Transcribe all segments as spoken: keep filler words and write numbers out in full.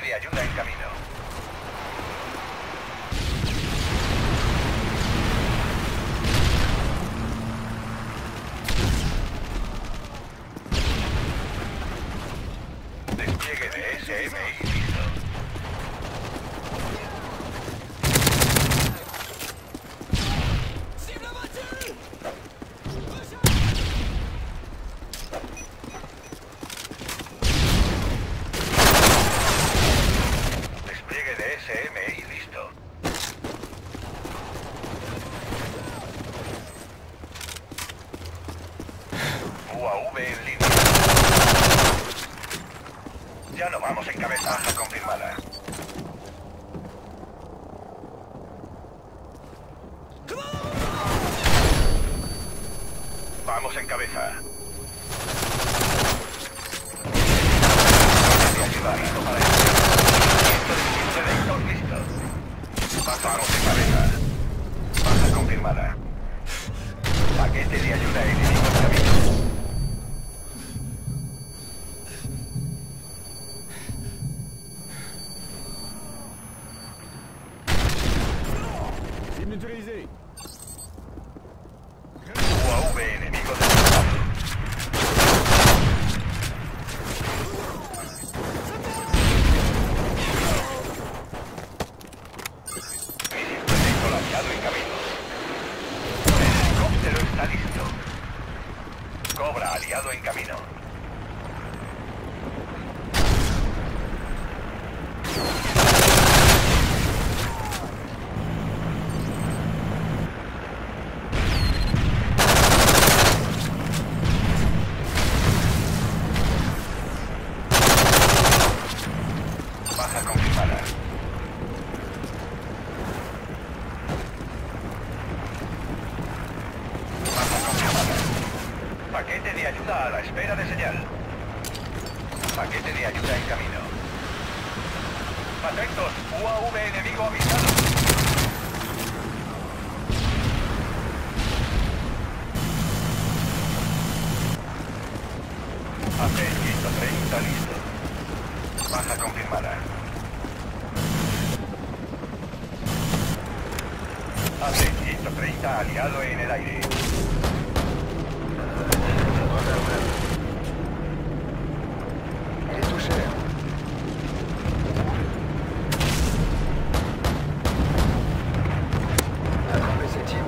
de ayuda en camino. Despliegue de S M I listo. Despliegue de S M I listo. U A V en línea. Ya no vamos en cabeza. Baja confirmada. Vamos en cabeza. Ayuda, listo para el selector listo. Vamos en cabeza. Baja confirmada. Paquete de ayuda enemigo en camino. Neutralisé. U A V enemigo detectado. Misil detector aliado en camino. El helicóptero está listo. Cobra aliado en camino. Baja confirmada. Baja confirmada. Paquete de ayuda a la espera de señal. Paquete de ayuda en camino. Atentos, U A V enemigo avisado. A C ciento treinta listo. Baja confirmada. A C ciento treinta aliado en el aire. Il est touché. Attrapez cette type.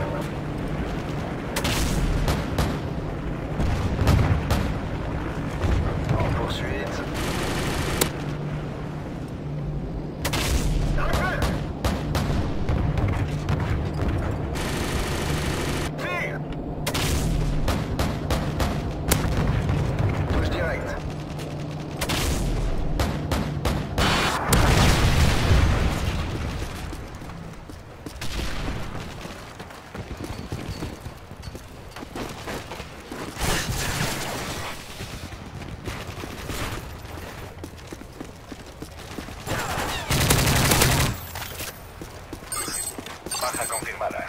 En poursuite. Tire! Touche direct. Baja confirmada.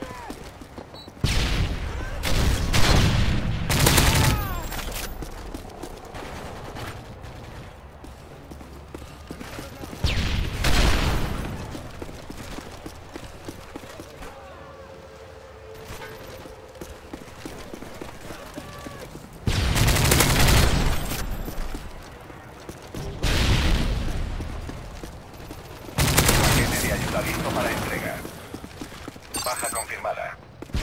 Paquete de ayuda listo para entrega. Baja confirmada.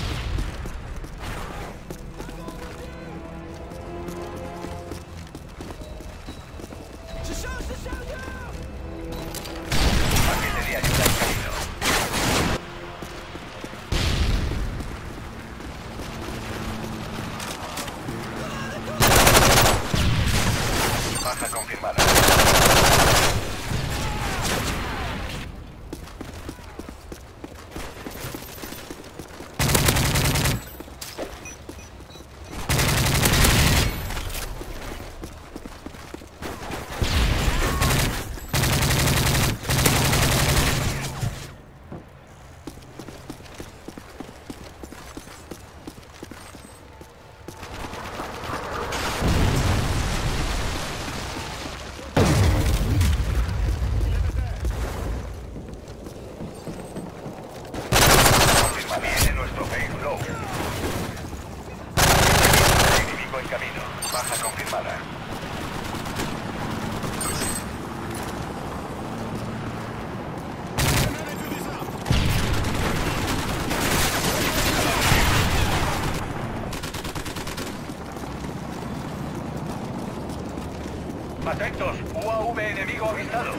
Paquete de ayuda en camino. Baja confirmada. V enemigo avistado.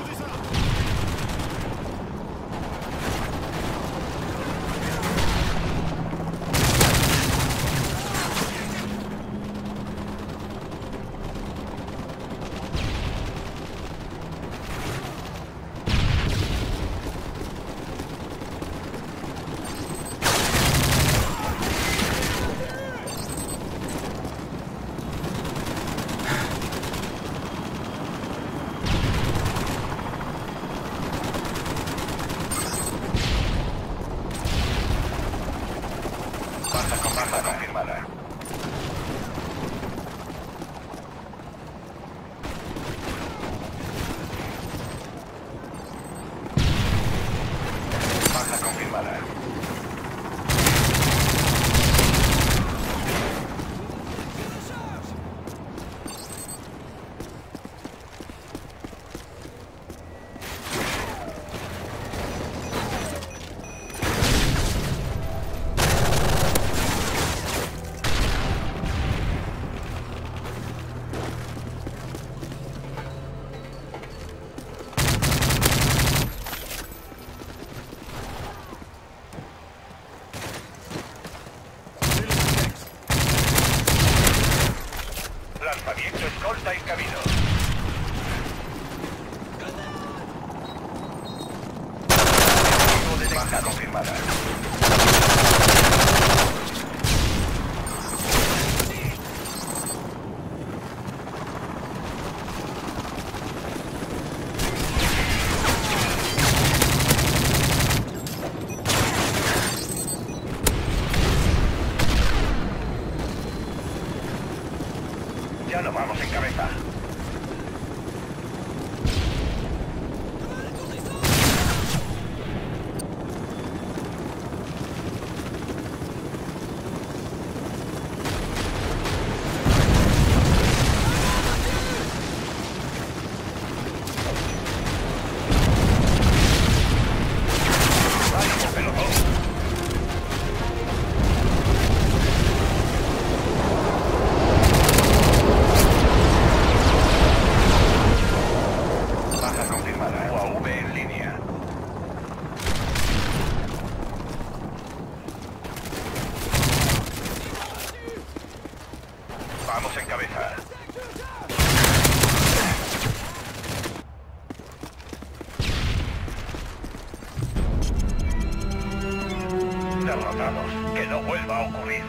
Baja con baja confirmada. Baja confirmada. Lanzamiento escolta en camino. Baja confirmada. Ya no vamos en cabeza. ¡Vamos, pelotón! Baja confirmada. U A V en línea. Vamos en cabeza. Derrotados. Que no vuelva a ocurrir.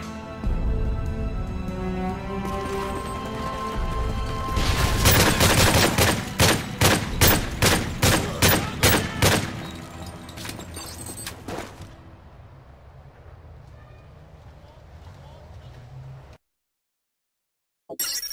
You